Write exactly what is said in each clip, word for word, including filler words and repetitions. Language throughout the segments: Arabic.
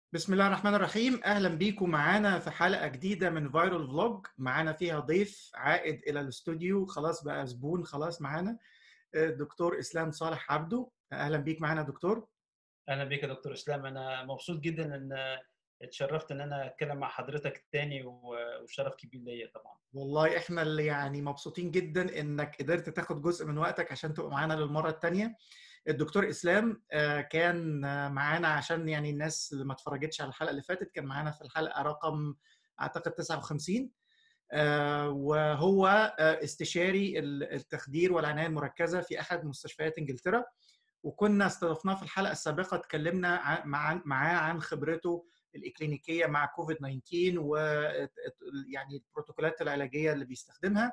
بسم الله الرحمن الرحيم. اهلا بيكم معانا في حلقه جديده من فايرال فلوج. معانا فيها ضيف عائد الى الاستوديو، خلاص بقى زبون خلاص معانا، الدكتور اسلام صالح عبده. اهلا بيك معانا دكتور. اهلا بك يا دكتور اسلام. انا مبسوط جدا ان اتشرفت ان انا اتكلم مع حضرتك تاني و- وشرف كبير ليا طبعا. والله احنا اللي يعني مبسوطين جدا انك قدرت تاخد جزء من وقتك عشان تبقى معانا للمره الثانيه. الدكتور اسلام آه، كان آه، معانا عشان يعني الناس اللي ما اتفرجتش على الحلقه اللي فاتت، كان معانا في الحلقه رقم اعتقد تسعة وخمسين. آه، وهو آه، استشاري التخدير والعنايه المركزه في احد مستشفيات انجلترا. وكنا استضفناه في الحلقه السابقه، اتكلمنا ع- مع معاه عن خبرته الاكلينيكيه مع كوفيد تسعة عشر، و يعني البروتوكولات العلاجيه اللي بيستخدمها.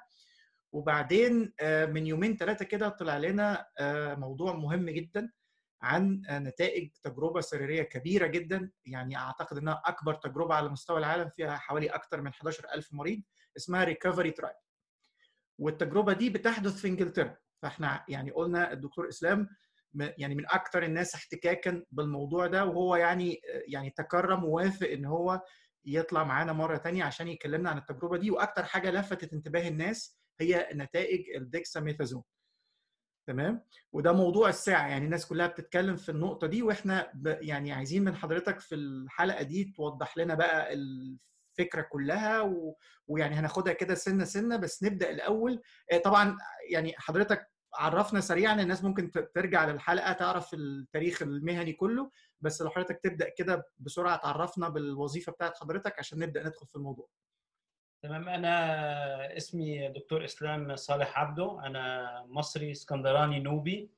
وبعدين آه، من يومين ثلاثه كده طلع لنا آه، موضوع مهم جدا عن آه، نتائج تجربه سريريه كبيره جدا، يعني اعتقد انها اكبر تجربه على مستوى العالم، فيها حوالي اكثر من حداشر ألف مريض، اسمها ريكفري ترايل. والتجربه دي بتحدث في انجلترا. فاحنا يعني قلنا الدكتور اسلام م- يعني من اكثر الناس احتكاكا بالموضوع ده، وهو يعني يعني تكرم ووافق ان هو يطلع معانا مره تانية عشان يكلمنا عن التجربه دي. واكثر حاجه لفتت انتباه الناس هي نتائج الديكساميثازون. تمام. وده موضوع الساعه، يعني الناس كلها بتتكلم في النقطه دي، واحنا ب يعني عايزين من حضرتك في الحلقه دي توضح لنا بقى الفكره كلها، و... ويعني هناخدها كده سنه سنه. بس نبدا الاول. آه، طبعا يعني حضرتك عرفنا سريعا، الناس ممكن ت- ترجع للحلقه تعرف التاريخ المهني كله، بس لو حضرتك تبدا كده بسرعه تعرفنا بالوظيفه بتاعت حضرتك عشان نبدا ندخل في الموضوع. تمام. انا اسمي دكتور اسلام صالح عبده. انا مصري اسكندراني نوبي.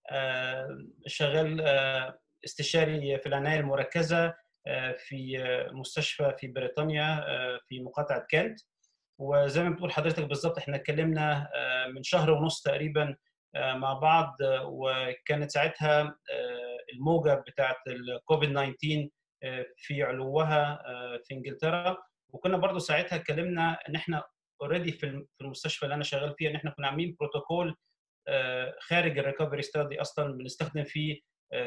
آه، شغال آه، استشاري في العنايه المركزه آه، في آه، مستشفى في بريطانيا آه، في مقاطعه كنت. وزي ما بتقول حضرتك بالظبط، احنا اتكلمنا آه، من شهر ونص تقريبا آه، مع بعض. آه، وكانت ساعتها آه، الموجة بتاعت الكوفيد تسعة عشر آه، في علوها آه، في انجلترا. وكنا برضو ساعتها اتكلمنا ان احنا اوريدي في الم- في المستشفى اللي انا شغال فيها، ان احنا كنا عاملين بروتوكول آه، خارج الريكفري ستادي اصلا بنستخدم فيه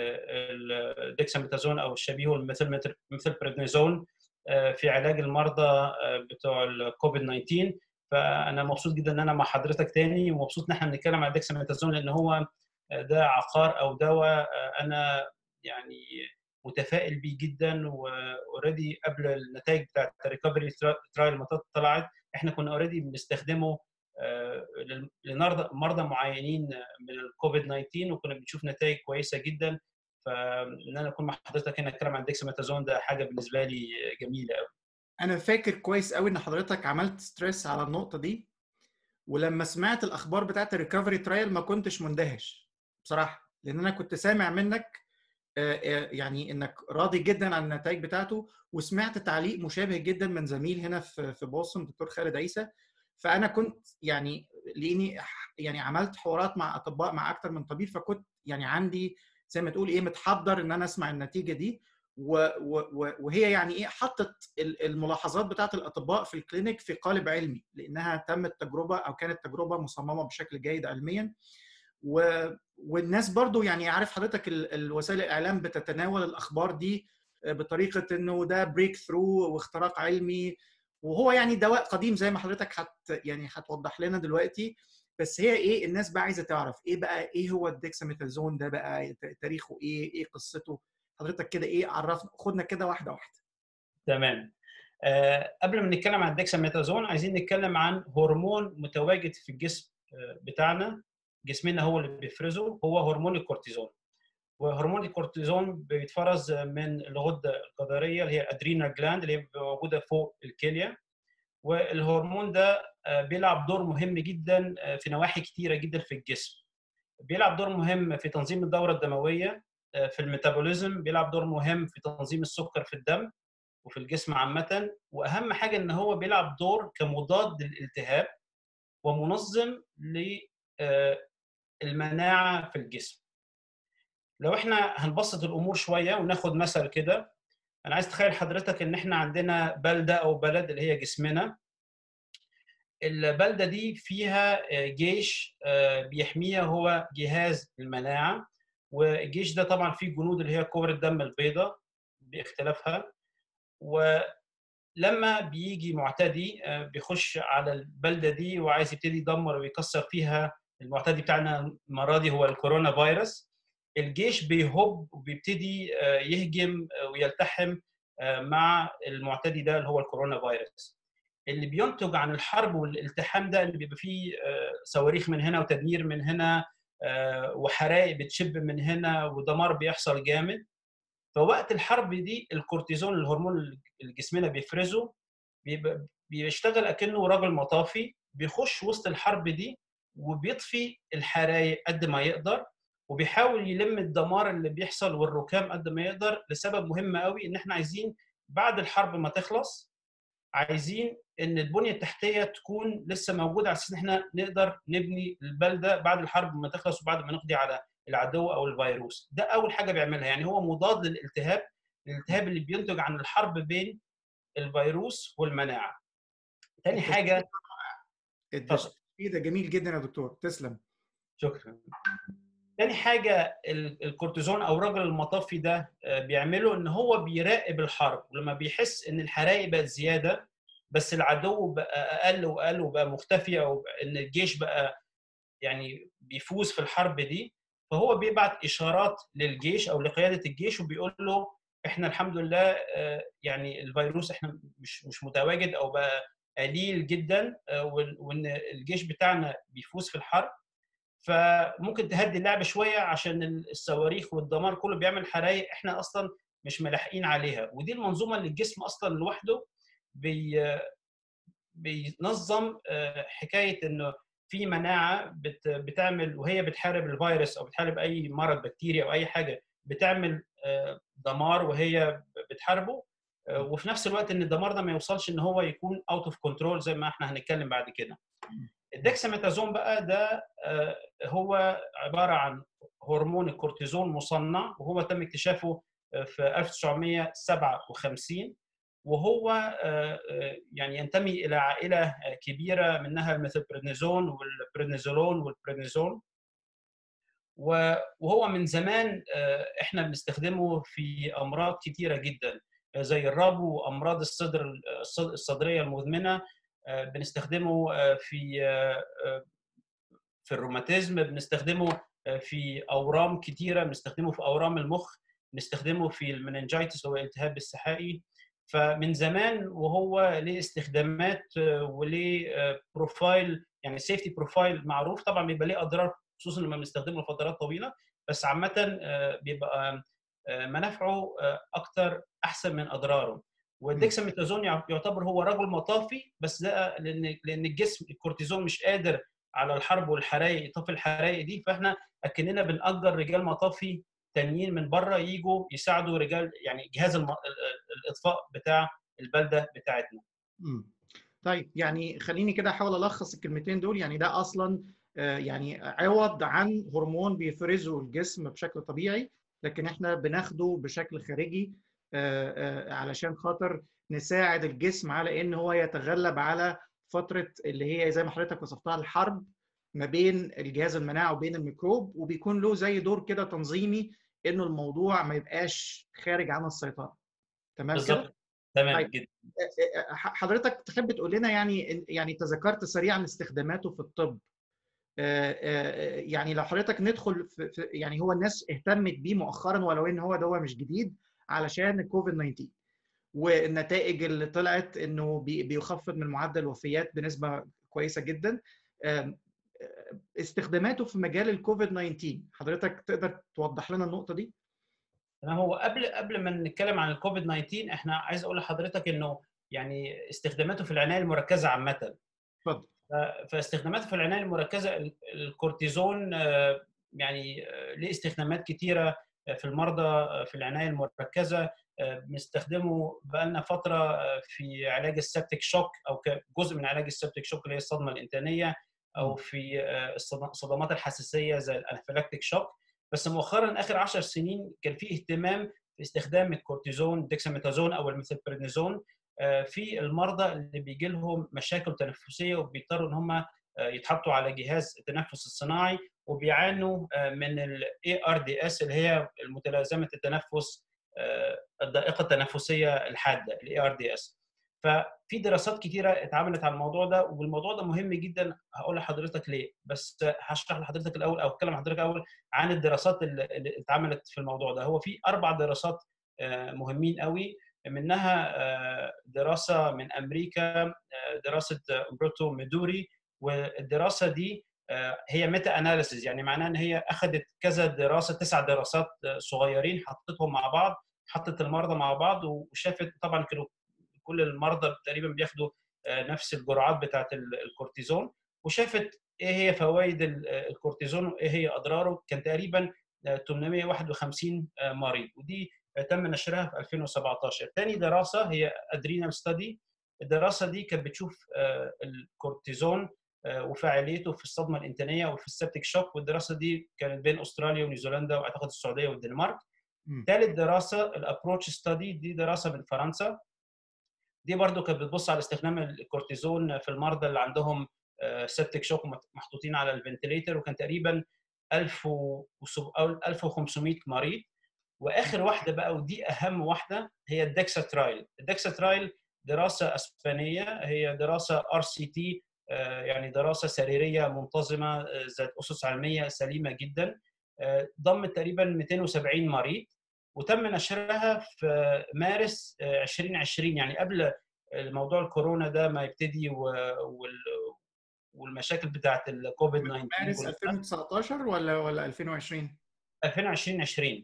الديكساميثازون او الشبيه مثل مثل بريدنيزون آه، في علاج المرضى آه، بتوع الكوفيد تسعة عشر. فانا مبسوط جدا ان انا مع حضرتك تاني، ومبسوط ان احنا بنتكلم عن الديكساميثازون لان هو آه، ده عقار او دواء آه، انا يعني متفائل بيه جدا. واوريدي قبل النتائج بتاعت الريكفري ترايل ما طلعت، احنا كنا اوريدي بنستخدمه آه، لمرضى مرضى معينين من الكوفيد تسعة عشر، وكنا بنشوف نتائج كويسه جدا. فان انا اكون مع حضرتك هنا اتكلم عن ديكساميثازون ده حاجه بالنسبه لي جميله قوي. انا فاكر كويس قوي ان حضرتك عملت ستريس على النقطه دي، ولما سمعت الاخبار بتاعت الريكفري ترايل ما كنتش مندهش بصراحه، لان انا كنت سامع منك آه، آه، يعني انك راضي جدا عن النتائج بتاعته. وسمعت تعليق مشابه جدا من زميل هنا في في بوسطن، دكتور خالد عيسى. فانا كنت يعني لاني يعني عملت حوارات مع اطباء، مع اكتر من طبيب، فكنت يعني عندي زي ما تقول ايه متحضر ان انا اسمع النتيجه دي. و- و- وهي يعني ايه حطت الملاحظات بتاعت الاطباء في الكلينيك في قالب علمي، لانها تمت تجربه او كانت تجربه مصممه بشكل جيد علميا. و... والناس برضو يعني عارف حضرتك ال- الوسائل الاعلام بتتناول الاخبار دي بطريقه انه ده بريك ثرو واختراق علمي، وهو يعني دواء قديم زي ما حضرتك هت يعني هتوضح لنا دلوقتي. بس هي ايه الناس بقى عايزه تعرف ايه بقى، ايه هو الديكساميثازون ده بقى، تاريخه ايه، ايه قصته. حضرتك كده ايه عرفنا، خدنا كده واحده واحده. تمام. أه قبل ما نتكلم عن الديكساميثازون، عايزين نتكلم عن هرمون متواجد في الجسم آه، بتاعنا. جسمنا هو اللي بيفرزه، هو هرمون الكورتيزون. وهرمون الكورتيزون بيتفرز من الغده الكظريه اللي هي ادرينال جلاند اللي هي موجوده فوق الكليه. والهرمون ده آه، بيلعب دور مهم جدا آه، في نواحي كتيره جدا في الجسم. بيلعب دور مهم في تنظيم الدوره الدمويه، آه، في الميتابوليزم بيلعب دور مهم في تنظيم السكر في الدم وفي الجسم عامه. واهم حاجه ان هو بيلعب دور كمضاد للالتهاب ومنظم للمناعه في الجسم. لو احنا هنبسط الامور شويه وناخد مثل كده، انا عايز تخيل حضرتك ان احنا عندنا بلده او بلد اللي هي جسمنا. البلده دي فيها جيش بيحميها، هو جهاز المناعه. والجيش ده طبعا فيه جنود اللي هي كور الدم البيضاء. باختلافها. ولما بيجي معتدي بيخش على البلده دي وعايز يبتدي يدمر ويكسر فيها، المعتدي بتاعنا المره دي هو الكورونا فيروس، الجيش بيهب وبيبتدي يهجم ويلتحم مع المعتدي ده اللي هو الكورونا فيروس. اللي بينتج عن الحرب والالتحام ده اللي بيبقى فيه صواريخ من هنا وتدمير من هنا وحرائق بتشب من هنا ودمار بيحصل جامد. فوقت الحرب دي الكورتيزون، الهرمون اللي جسمنا بيفرزه، بيبقى بيشتغل اكنه راجل مطافي، بيخش وسط الحرب دي وبيطفي الحرائق قد ما يقدر، وبيحاول يلم الدمار اللي بيحصل والركام قد ما يقدر، لسبب مهم قوي ان احنا عايزين بعد الحرب ما تخلص، عايزين ان البنيه التحتيه تكون لسه موجوده على اساس ان احنا نقدر نبني البلده بعد الحرب ما تخلص وبعد ما نقضي على العدو او الفيروس. ده اول حاجه بيعملها، يعني هو مضاد للالتهاب، الالتهاب اللي بينتج عن الحرب بين الفيروس والمناعه. تاني حاجه، اتفضل. التشخيص ده جميل جدا يا دكتور، تسلم. شكرا. تاني حاجه الكورتيزون او رجل المطافي ده بيعمله ان هو بيراقب الحرب، ولما بيحس ان الحرائق بقت زياده بس العدو بقى اقل واقل وبقى مختفي، او ان الجيش بقى يعني بيفوز في الحرب دي، فهو بيبعت اشارات للجيش او لقياده الجيش وبيقول له احنا الحمد لله يعني الفيروس احنا مش مش متواجد او بقى قليل جدا، وان الجيش بتاعنا بيفوز في الحرب. فممكن تهدي اللعبه شويه عشان الصواريخ والدمار كله بيعمل حرايق احنا اصلا مش ملاحقين عليها. ودي المنظومه اللي الجسم اصلا لوحده بي بينظم حكايه انه في مناعه بتعمل وهي بتحارب الفيروس او بتحارب اي مرض بكتيريا او اي حاجه، بتعمل دمار وهي بتحاربه، وفي نفس الوقت ان الدمار ده ما يوصلش ان هو يكون اوت اوف كنترول زي ما احنا هنتكلم بعد كده. الدكساميثازون بقى ده هو عباره عن هرمون الكورتيزون مصنع، وهو تم اكتشافه في ألف وتسعمائة وسبعة وخمسين، وهو يعني ينتمي الى عائله كبيره منها الميثylprednisone والبريدنيزولون والبريدنيزون، وهو من زمان احنا بنستخدمه في امراض كثيره جدا زي الربو وامراض الصدر الصدريه المزمنه، بنستخدمه في في الروماتيزم، بنستخدمه في اورام كثيره، بنستخدمه في اورام المخ، بنستخدمه في المننجايتس هو الالتهاب السحائي. فمن زمان وهو ليه استخدامات وليه بروفايل يعني سيفتي بروفايل معروف. طبعا بيبقى ليه اضرار خصوصا لما بنستخدمه لفترات طويله، بس عامه بيبقى منافعه اكثر احسن من اضراره. والدكساميثازون يعتبر هو رجل مطافي، بس ده لان لان الجسم الكورتيزون مش قادر على الحرب والحرايق يطفي الحرايق دي، فاحنا اكننا بنأجر رجال مطافي تانيين من بره يجوا يساعدوا رجال يعني جهاز الم... الاطفاء بتاع البلده بتاعتنا. امم طيب يعني خليني كده احاول الخص الكلمتين دول. يعني ده اصلا يعني عوض عن هرمون بيفرزه الجسم بشكل طبيعي، لكن احنا بناخده بشكل خارجي علشان خاطر نساعد الجسم على ان هو يتغلب على فتره اللي هي زي ما حضرتك وصفتها الحرب ما بين الجهاز المناعي وبين الميكروب، وبيكون له زي دور كده تنظيمي انه الموضوع ما يبقاش خارج عن السيطره. تمام كده؟ بالظبط، تمام طيب جدا. حضرتك تحب تقول لنا يعني يعني تذكرت سريعا استخداماته في الطب، يعني لو حضرتك ندخل في يعني هو الناس اهتمت بيه مؤخرا ولو ان هو دواء مش جديد علشان الكوفيد تسعة عشر، والنتائج اللي طلعت انه بيخفض من معدل الوفيات بنسبه كويسه جدا. استخداماته في مجال الكوفيد تسعة عشر حضرتك تقدر توضح لنا النقطه دي؟ هو قبل قبل ما نتكلم عن الكوفيد تسعة عشر احنا عايز اقول لحضرتك انه يعني استخداماته في العنايه المركزه عامه. اتفضل. فاستخداماته في العنايه المركزه الكورتيزون يعني ليه استخدامات كثيره في المرضى في العنايه المركزه. بنستخدمه بقالنا فتره في علاج السبتيك شوك او كجزء من علاج السبتيك شوك اللي هي الصدمه الانتانيه، او في الصدمات الحساسيه زي الانافيلاكتيك شوك. بس مؤخرا اخر عشر سنين كان في اهتمام في استخدام الكورتيزون ديكساميثازون او الميثylprednisone في المرضى اللي بيجي لهم مشاكل تنفسيه وبيضطروا ان هم يتحطوا على جهاز التنفس الصناعي وبيعانوا من الاي ار دي اس اللي هي متلازمه التنفس الضائقه التنفسيه الحاده الاي ار دي اس. ففي دراسات كتيره اتعملت على الموضوع ده، والموضوع ده مهم جدا. هقول لحضرتك ليه، بس هشرح لحضرتك الاول او اتكلم لحضرتك الاول عن الدراسات اللي اتعملت في الموضوع ده. هو في اربع دراسات مهمين قوي، منها دراسه من امريكا، دراسه امبروتو ميدوري. والدراسه دي هي ميتا اناليسيز، يعني معناها ان هي اخذت كذا دراسه، تسع دراسات صغيرين، حطتهم مع بعض، حطت المرضى مع بعض وشافت. طبعا كانوا كل المرضى تقريبا بياخدوا نفس الجرعات بتاعه الكورتيزون، وشافت ايه هي فوائد الكورتيزون وايه هي اضراره. كان تقريبا ثمانمائة وواحد وخمسين مريض، ودي تم نشرها في ألفين وسبعطاشر. ثاني دراسه هي ادرينال ستادي. الدراسه دي كانت بتشوف الكورتيزون وفاعليته في الصدمه الانتانيه وفي السبتيك شوك، والدراسه دي كانت بين استراليا ونيوزيلندا واعتقد السعوديه والدنمارك. ثالث دراسه الابروتش ستادي، دي دراسه من فرنسا. دي برضو كانت بتبص على استخدام الكورتيزون في المرضى اللي عندهم سبتيك شوك محطوطين على الفنتليتر، وكان تقريبا ألف وخمسمائة مريض. واخر واحده بقى ودي اهم واحده هي الدكسا ترايل. الدكسا ترايل دراسه اسبانيه، هي دراسه ار سي تي، يعني دراسه سريريه منتظمه ذات اسس علميه سليمه جدا، ضمت تقريبا مئتين وسبعين مريض، وتم نشرها في مارس ألفين وعشرين، يعني قبل موضوع الكورونا ده ما يبتدي والمشاكل بتاعت الكوفيد تسعة عشر. مارس ألفين وتسعتاشر ولا ولا ألفين وعشرين؟ ألفين وعشرين.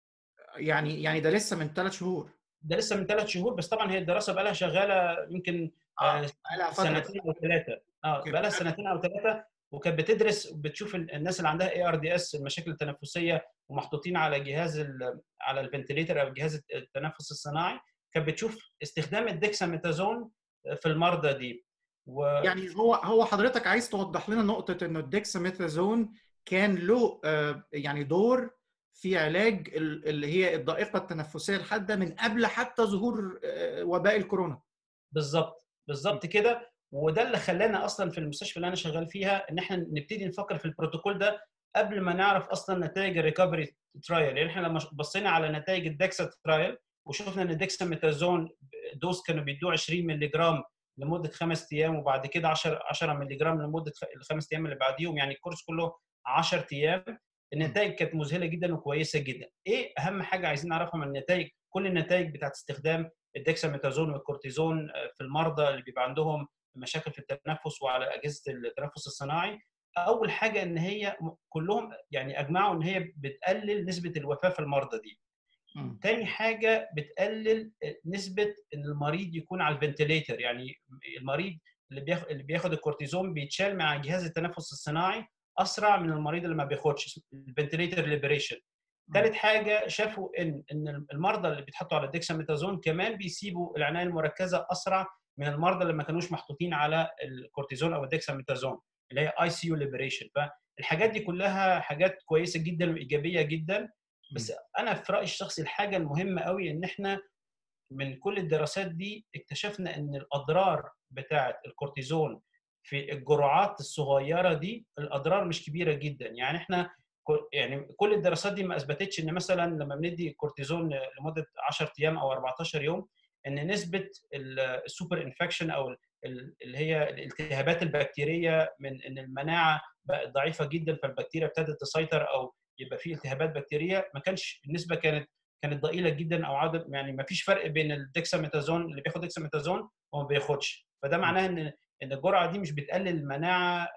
يعني يعني ده لسه من ثلاث شهور. ده لسه من ثلاث شهور، بس طبعا هي الدراسه بقى لها شغاله يمكن اه بقى سنتين او ثلاثه. اه بقى لها سنتين او ثلاثه، وكانت بتدرس وبتشوف الناس اللي عندها اي ار دي اس، المشاكل التنفسيه، ومحطوطين على جهاز على الفنتليتر او جهاز التنفس الصناعي. كانت بتشوف استخدام الدكساميثازون في المرضى دي. و... يعني هو هو حضرتك عايز توضح لنا نقطه انه الدكساميثازون كان له يعني دور في علاج اللي هي الضائقه التنفسيه الحاده من قبل حتى ظهور وباء الكورونا. بالظبط بالظبط كده. وده اللي خلانا اصلا في المستشفى اللي انا شغال فيها ان احنا نبتدي نفكر في البروتوكول ده قبل ما نعرف اصلا نتائج الريكفري ترايل. يعني احنا لما بصينا على نتائج الدكسا ترايل وشفنا ان الدكساميثازون دوز كانوا بيدوه عشرين مللي جرام لمده خمس ايام، وبعد كده عشرة مللي جرام لمده الخمس ايام اللي بعديهم، يعني الكورس كله عشرة ايام. النتائج كانت مذهله جدا وكويسه جدا. ايه اهم حاجه عايزين نعرفها من النتائج؟ كل النتائج بتاعت استخدام الدكساميثازون والكورتيزون في المرضى اللي بيبقى عندهم مشاكل في التنفس وعلى اجهزه التنفس الصناعي، اول حاجه ان هي كلهم يعني اجمعوا ان هي بتقلل نسبه الوفاه في المرضى دي. م. تاني حاجه بتقلل نسبه ان المريض يكون على الفنتليتر، يعني المريض اللي بياخد اللي بياخد الكورتيزون بيتشال مع جهاز التنفس الصناعي اسرع من المريض اللي ما بياخدش، الفنتليتر ليبريشن. ثالث حاجه شافوا ان ان المرضى اللي بيتحطوا على الدكساميثازون كمان بيسيبوا العنايه المركزه اسرع من المرضى اللي ما كانوش محطوطين على الكورتيزون او الدكساميثازون، اللي هي اي سي يو ليبريشن. فالحاجات دي كلها حاجات كويسه جدا وايجابيه جدا. بس انا في رايي الشخصي الحاجه المهمه قوي ان احنا من كل الدراسات دي اكتشفنا ان الاضرار بتاعه الكورتيزون في الجرعات الصغيره دي الاضرار مش كبيره جدا. يعني احنا يعني كل الدراسات دي ما اثبتتش ان مثلا لما بندي كورتيزون لمده عشرة ايام او أربعتاشر يوم ان نسبه السوبر انفكشن او اللي هي الالتهابات البكتيريه من ان المناعه بقت ضعيفه جدا فالبكتيريا ابتدت تسيطر او يبقى في التهابات بكتيريه، ما كانش النسبه كانت كانت ضئيله جدا او عدد، يعني ما فيش فرق بين الدكساميثازون اللي بياخد دكساميثازون وما بياخدش. فده معناه ان ان الجرعه دي مش بتقلل المناعه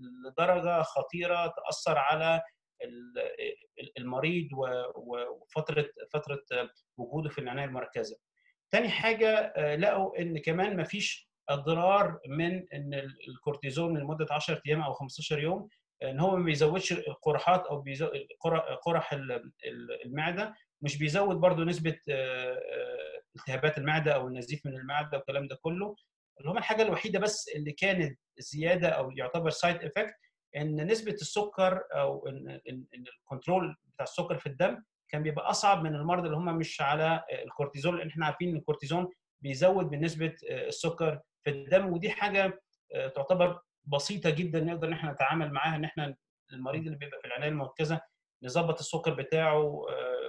لدرجه خطيره تاثر على المريض وفتره فتره وجوده في العنايه المركزه. تاني حاجه لقوا ان كمان ما فيش اضرار من ان الكورتيزون لمده عشرة ايام او خمستاشر يوم، ان هو ما بيزودش القرحات او بيزود قرح المعده، مش بيزود برضو نسبه التهابات المعده او النزيف من المعده والكلام ده كله. اللي هم الحاجه الوحيده بس اللي كانت زياده او يعتبر سايد افكت ان نسبه السكر او ان الكنترول بتاع السكر في الدم كان بيبقى اصعب من المرضى اللي هم مش على الكورتيزون، لان احنا عارفين ان الكورتيزون بيزود من نسبه السكر في الدم، ودي حاجه تعتبر بسيطه جدا نقدر ان احنا نتعامل معاها، ان احنا المريض اللي بيبقى في العنايه المركزه نظبط السكر بتاعه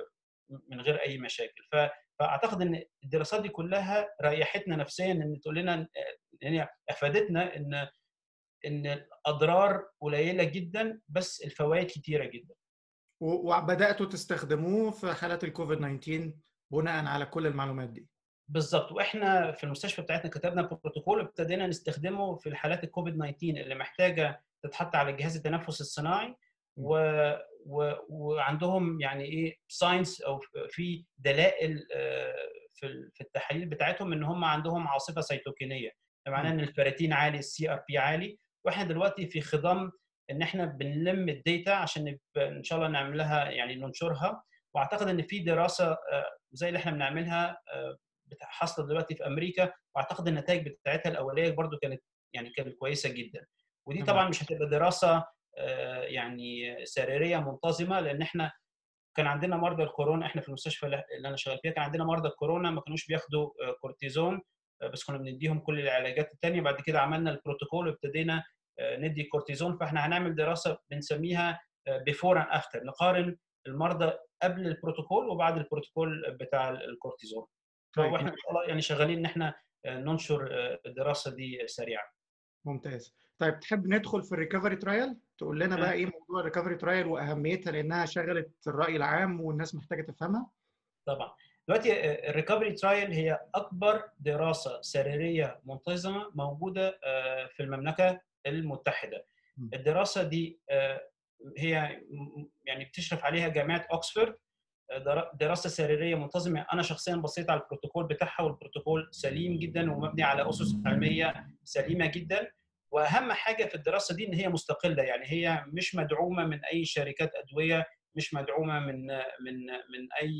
من غير اي مشاكل. فاعتقد ان الدراسات دي كلها ريحتنا نفسيا، ان تقول لنا يعني افادتنا ان ان الاضرار قليله جدا بس الفوائد كتيره جدا. وبداتوا تستخدموه في حالات الكوفيد تسعة عشر بناء على كل المعلومات دي؟ بالظبط. واحنا في المستشفى بتاعتنا كتبنا بروتوكول ابتدينا نستخدمه في الحالات الكوفيد تسعة عشر اللي محتاجه تتحط على جهاز التنفس الصناعي و... و... وعندهم يعني ايه ساينس او في دلائل في في التحاليل بتاعتهم ان هم عندهم عاصفه سيتوكينيه، معناه ان الفيراتين عالي، السي ار بي عالي. واحنا دلوقتي في خضم ان احنا بنلم الداتا عشان ان شاء الله نعملها يعني ننشرها. واعتقد ان في دراسه زي اللي احنا بنعملها حاصله دلوقتي في امريكا، واعتقد النتائج بتاعتها الاوليه برضو كانت يعني كانت كويسه جدا. ودي طبعا مش هتبقى دراسه يعني سريريه منتظمه، لان احنا كان عندنا مرضى الكورونا، احنا في المستشفى اللي انا شغال فيها كان عندنا مرضى الكورونا ما كانوش بياخدوا كورتيزون، بس كنا بنديهم كل العلاجات الثانيه. بعد كده عملنا البروتوكول وابتدينا ندي كورتيزون. فاحنا هنعمل دراسه بنسميها بيفور اند افتر، نقارن المرضى قبل البروتوكول وبعد البروتوكول بتاع الكورتيزون. طيب واحنا ان شاء الله يعني شغالين ان احنا ننشر الدراسه دي سريعا. ممتاز. طيب تحب ندخل في الريكفري ترايل؟ تقول لنا بقى ايه موضوع الريكفري ترايل واهميتها لانها شغلت الراي العام والناس محتاجه تفهمها؟ طبعا. دلوقتي الريكفري ترايل هي اكبر دراسه سريريه منتظمه موجوده في المملكه المتحده. الدراسه دي هي يعني بتشرف عليها جامعه اوكسفورد، دراسه سريريه منتظمه. انا شخصيا بصيت على البروتوكول بتاعها والبروتوكول سليم جدا ومبني على اسس علميه سليمه جدا. واهم حاجه في الدراسه دي ان هي مستقله، يعني هي مش مدعومه من اي شركات ادويه، مش مدعومه من من من اي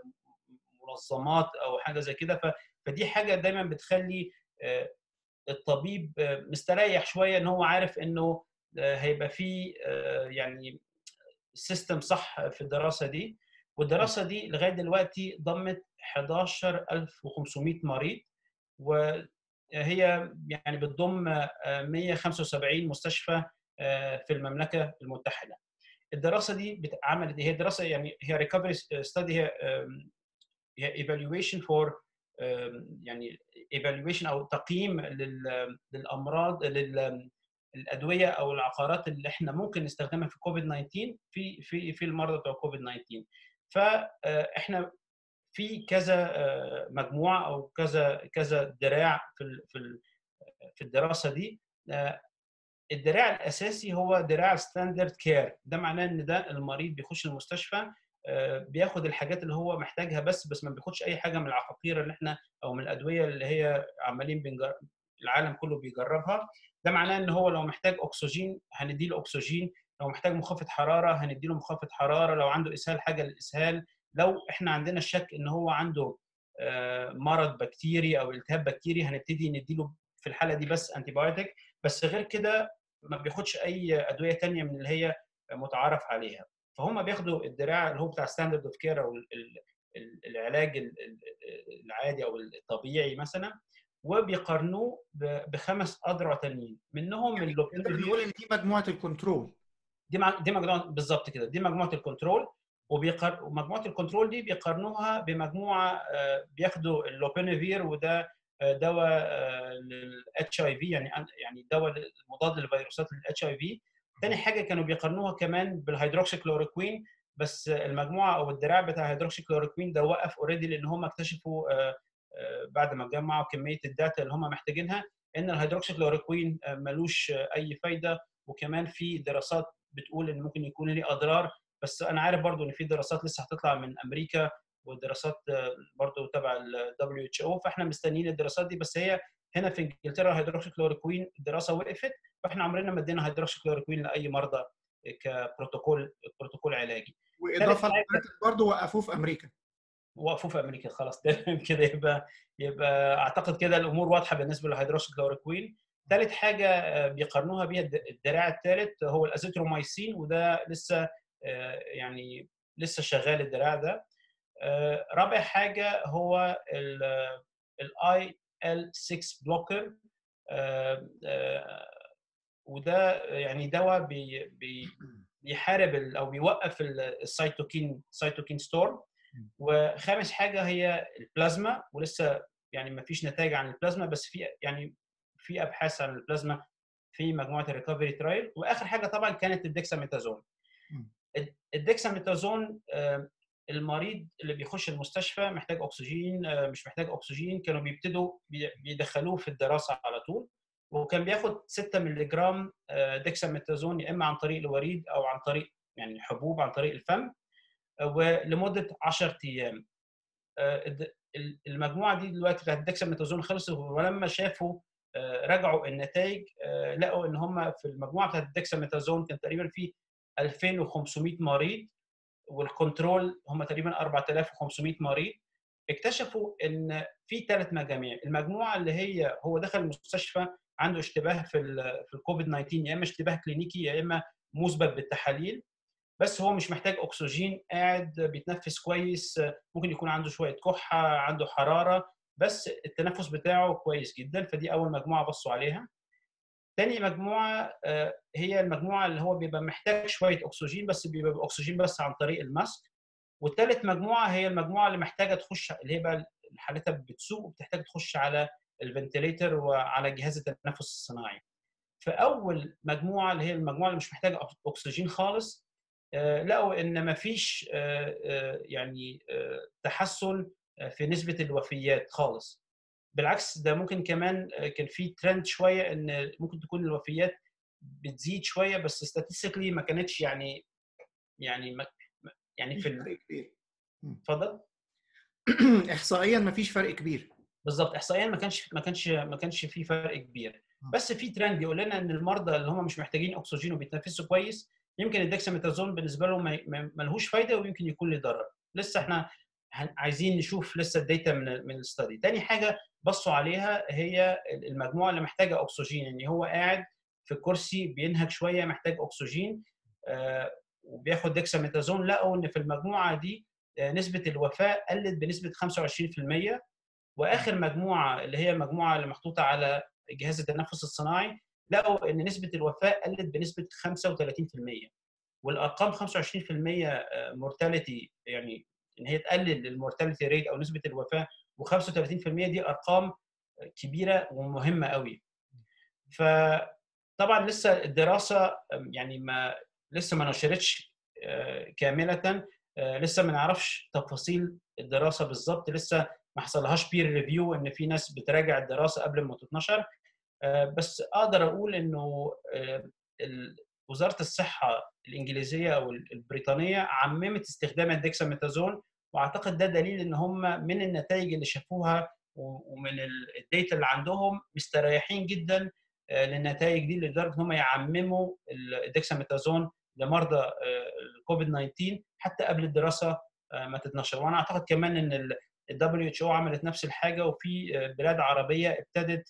منظمات او حاجه زي كده. فدي حاجه دايما بتخلي الطبيب مستريح شويه ان هو عارف انه هيبقى في يعني سيستم صح في الدراسه دي. والدراسه دي لغايه دلوقتي ضمت احد عشر ألف وخمسمائة مريض، وهي يعني بتضم مئة وخمسة وسبعين مستشفى في المملكه المتحده. الدراسه دي عملت هي دراسه يعني هي ريكفري ستادي، هي هي ايفالويشن فور يعني ايفالويشن او تقييم للامراض للادويه او العقارات اللي احنا ممكن نستخدمها في كوفيد تسعة عشر في في في المرضى بتوع كوفيد تسعة عشر. فاحنا في كذا مجموعه او كذا كذا دراع في في في الدراسه دي. الدراع الاساسي هو دراع ستاندرد كير، ده معناه ان ده المريض بيخش المستشفى بياخد الحاجات اللي هو محتاجها بس بس ما بياخدش اي حاجه من العقاقير اللي احنا او من الادويه اللي هي عمالين بنجر... العالم كله بيجربها. ده معناه ان هو لو محتاج اكسجين هنديله اكسجين، لو محتاج مخفض حراره هنديله مخفض حراره، لو عنده اسهال حاجه للاسهال، لو احنا عندنا شك ان هو عنده مرض بكتيري او التهاب بكتيري هنبتدي نديله في الحاله دي بس انتي بايوتيك. بس غير كده ما بياخدش اي ادويه ثانيه من اللي هي متعارف عليها. فهم بياخدوا الدراع اللي هو بتاع ستاندرد اوف كير او العلاج العادي او الطبيعي مثلا، وبيقارنوه بخمس اذرع تانيين منهم يعني اللوبين. بنقول ان دي مجموعه الكنترول، دي مع... دي مجموعه بالظبط كده، دي مجموعه الكنترول. وبيقر... ومجموعه الكنترول دي بيقارنوها بمجموعه بياخدوا اللوبينافير، وده دواء للاتش اي في، يعني يعني دواء مضاد للفيروسات للاتش اي في. تاني حاجه كانوا بيقارنوها كمان بالهيدروكسيكلوروكوين، بس المجموعه او الدراع بتاع الهيدروكسيكلوروكوين ده وقف اوريدي لان هم اكتشفوا بعد ما جمعوا كميه الداتا اللي هم محتاجينها ان الهيدروكسيكلوروكوين ملوش اي فايده. وكمان في دراسات بتقول ان ممكن يكون ليه اضرار، بس انا عارف برضو ان في دراسات لسه هتطلع من امريكا ودراسات برضو تبع ال دبليو اتش او، فاحنا مستنيين الدراسات دي. بس هي هنا في انجلترا الهيدروكسيكلوروكوين الدراسه وقفت، فاحنا عمرنا ما ادينا هيدروكسيكلوروكوين لاي مرضى كبروتوكول بروتوكول علاجي. واضافه لحضرتك برضه وقفوه في امريكا. وقفوه في امريكا خلاص كده يبقى يبقى اعتقد كده الامور واضحه بالنسبه للهيدروكسيكلوروكوين. ثالث حاجه بيقارنوها بيها الدراع الثالث هو الازيثرومايسين، وده لسه يعني لسه شغال الدراع ده. رابع حاجه هو الاي ال ستة بلوكر، وده يعني دواء بي بي بيحارب او بيوقف السيتوكين سيتوكين ستورم. وخامس حاجه هي البلازما، ولسه يعني ما فيش نتائج عن البلازما، بس في يعني في ابحاث عن البلازما في مجموعه الريكفري ترايل. واخر حاجه طبعا كانت الدكساميثازون. الدكساميثازون المريض اللي بيخش المستشفى محتاج اكسجين، مش محتاج اكسجين، كانوا بيبتدوا بيدخلوه في الدراسه على طول، وكان بياخد ستة مللي جرام دكساميثازون يا اما عن طريق الوريد او عن طريق يعني حبوب عن طريق الفم، ولمده عشرة ايام. المجموعه دي دلوقتي بتاعت الدكساميثازون خلصت، ولما شافوا راجعوا النتائج لقوا ان هم في المجموعه بتاعت الدكساميثازون كان تقريبا في ألفين وخمسمائة مريض، والكنترول هم تقريبا أربعة آلاف وخمسمائة مريض. اكتشفوا ان في ثلاث مجاميع. المجموعه اللي هي هو دخل المستشفى عنده اشتباه في في الكوفيد تسعة عشر، يا اما اشتباه كلينيكي يا اما مثبت بالتحاليل، بس هو مش محتاج اكسجين، قاعد بيتنفس كويس، ممكن يكون عنده شويه كحه، عنده حراره، بس التنفس بتاعه كويس جدا. فدي اول مجموعه بصوا عليها. تاني مجموعه هي المجموعه اللي هو بيبقى محتاج شويه اكسجين، بس بيبقى اكسجين بس عن طريق الماسك. والثالث مجموعه هي المجموعه اللي محتاجه تخش، اللي هي بقى حالتها بتسوء وبتحتاج تخش على الفنتليتر وعلى جهاز التنفس الصناعي. فاول مجموعه اللي هي المجموعه اللي مش محتاجه اكسجين خالص، لقوا ان ما فيش يعني تحسن في نسبه الوفيات خالص. بالعكس، ده ممكن كمان كان في ترند شويه ان ممكن تكون الوفيات بتزيد شويه، بس statistically ما كانتش يعني يعني ما يعني في فرق كبير. اتفضل. احصائيا ما فيش فرق كبير. بالظبط، احصائيا ما كانش ما كانش ما كانش في فرق كبير، بس في ترند يقول لنا ان المرضى اللي هم مش محتاجين اكسجين وبيتنفسوا كويس يمكن الدكساميثازون بالنسبه لهم ما لهوش فايده ويمكن يكون له ضرر. لسه احنا عايزين نشوف لسه الداتا من من الاستادي. تاني حاجه بصوا عليها هي المجموعه اللي محتاجه اكسجين، يعني هو قاعد في الكرسي بينهك شويه محتاج اكسجين آه وبياخد دكساميثازون. لقوا ان في المجموعه دي آه نسبه الوفاه قلت بنسبه خمسة وعشرين في المية. واخر مجموعه اللي هي المجموعه اللي محطوطه على جهاز التنفس الصناعي لقوا ان نسبه الوفاه قلت بنسبه خمسة وثلاثين في المية. والارقام خمسة وعشرين في المية مورتاليتي، يعني ان هي تقلل المورتاليتي ريت او نسبه الوفاه، وخمسة وثلاثين في المية دي ارقام كبيره ومهمه قوي. فطبعا لسه الدراسه يعني ما لسه ما نشرتش كامله، لسه ما نعرفش تفاصيل الدراسه بالظبط، لسه ما حصلهاش بير ريفيو ان في ناس بتراجع الدراسه قبل ما تتنشر. بس اقدر اقول انه وزاره الصحه الانجليزيه او البريطانيه عممت استخدام الدكساميثازون، واعتقد ده دليل ان هم من النتائج اللي شافوها ومن الداتا اللي عندهم مستريحين جدا للنتائج دي، لدرجه ان هم يعمموا الدكساميثازون لمرضى الكوفيد تسعة عشر حتى قبل الدراسه ما تتنشر. وانا اعتقد كمان ان ال دبليو اتش او عملت نفس الحاجه، وفي بلاد عربيه ابتدت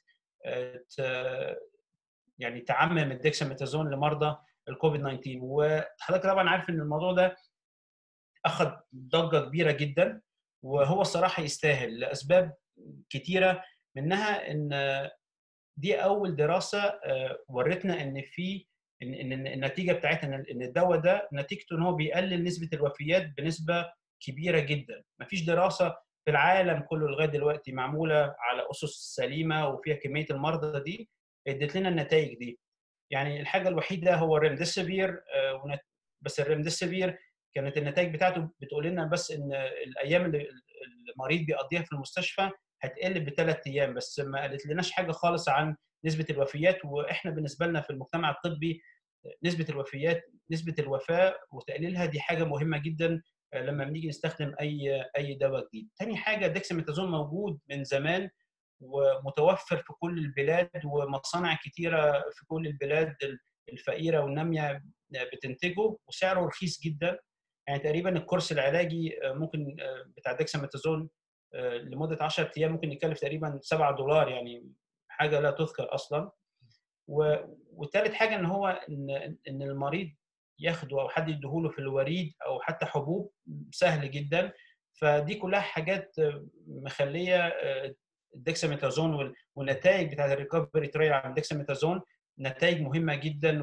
يعني تعمم الدكساميثازون لمرضى الكوفيد تسعة عشر. وحضرتك طبعا عارف ان الموضوع ده اخذ ضجه كبيره جدا، وهو الصراحه يستاهل لاسباب كتيره، منها ان دي اول دراسه ورتنا ان في ان النتيجه بتاعتها ان الدواء ده نتيجته ان هو بيقلل نسبه الوفيات بنسبه كبيره جدا. مفيش دراسه في العالم كله لغايه دلوقتي معموله على اسس سليمه وفيها كميه المرضى دي ادت لنا النتائج دي. يعني الحاجه الوحيده هو الريمديسيفير، بس الريمديسيفير كانت النتائج بتاعته بتقول لنا بس ان الايام اللي المريض بيقضيها في المستشفى هتقل بثلاث ايام، بس ما قالت لناش حاجه خالص عن نسبه الوفيات. واحنا بالنسبه لنا في المجتمع الطبي نسبه الوفيات نسبه الوفاه وتقليلها دي حاجه مهمه جدا لما بنيجي نستخدم اي اي دواء جديد. ثاني حاجه الدكساميثازون موجود من زمان ومتوفر في كل البلاد، ومصانع كتيره في كل البلاد الفقيره والناميه بتنتجه، وسعره رخيص جدا. يعني تقريبا الكورس العلاجي ممكن بتاع دكساميثازون لمده عشرة ايام ممكن يكلف تقريبا سبعة دولار، يعني حاجه لا تذكر اصلا. وثالث حاجه ان هو ان ان المريض ياخده او حد يديهوله في الوريد او حتى حبوب سهل جدا. فدي كلها حاجات مخليه الدكساميثازون والنتائج بتاعت الريكفري ترايل على الدكساميثازون نتائج مهمه جدا،